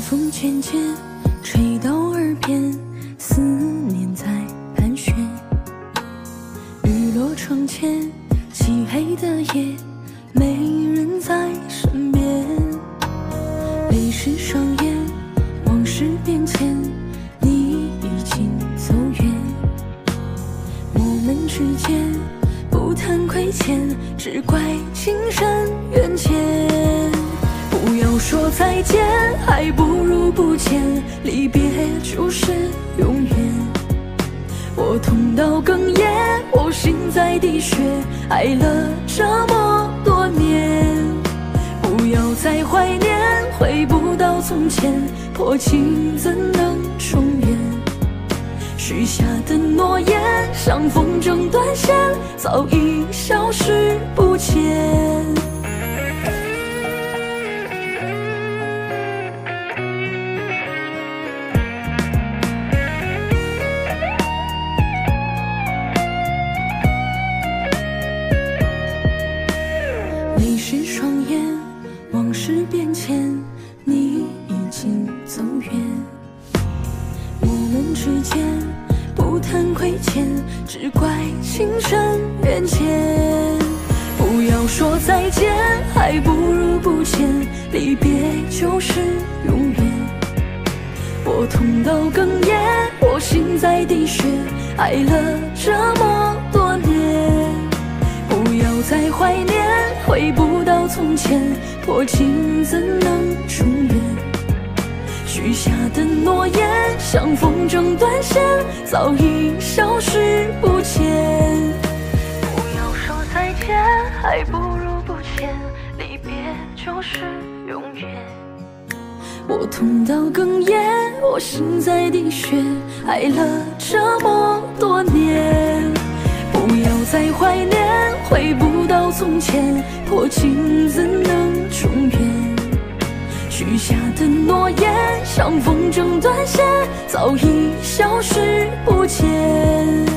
风渐渐吹到耳边，思念在盘旋。日落窗前，漆黑的夜，没人在身边。泪湿双眼，往事变迁，你已经走远。我们之间不谈亏欠，只怪情深缘浅。不要说再见，还不如不见，离别就是永远。我痛到哽咽，我心在滴血，爱了这么多年。不要再怀念，回不到从前，破情怎能重圆？许下的诺言像风筝断线，早已消失不见。泪湿双眼，往事变迁，你已经走远。我们之间不谈亏欠，只怪情深缘浅。不要说再见，还不如不见，离别就是永远。我痛到哽咽，我心在滴血，爱了这么多年。不要再怀念，回不到从前，破情怎能重圆？许下的诺言像风筝断线，早已消失不见。不要说再见，还不如不见，离别就是永远。我痛到哽咽，我心在滴血，爱了这么多年。不要再怀念，回不到从前，破情怎能重圆？许下的诺言像风筝断线，早已消失不见。